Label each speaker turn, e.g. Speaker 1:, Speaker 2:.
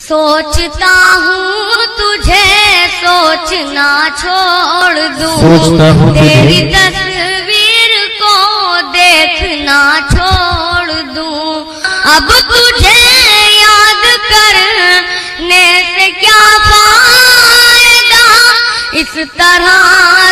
Speaker 1: सोचता हूँ तुझे सोचना छोड़ दूँ, तेरी तस्वीर को देखना छोड़ दूँ। अब तुझे याद करने से क्या फायदा, इस तरह